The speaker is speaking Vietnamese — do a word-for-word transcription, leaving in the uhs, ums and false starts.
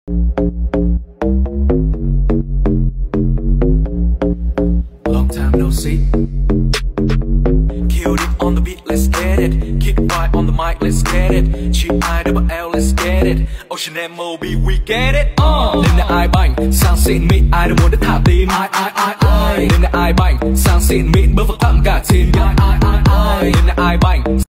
Long time no see. Killed it on the beat, let's get it. Kick right on the mic, let's get it. Chip I double L, let's get it. Ocean M O B, we get it. Uh. Đêm nay ai banh, sang xịn mịn, ai đâu muốn đến thả tim. Ai ai ai ai. Đêm nay ai banh, sang xịn mịn, bớt vào thăm cả team. Ai ai ai ai. Đêm nay ai banh.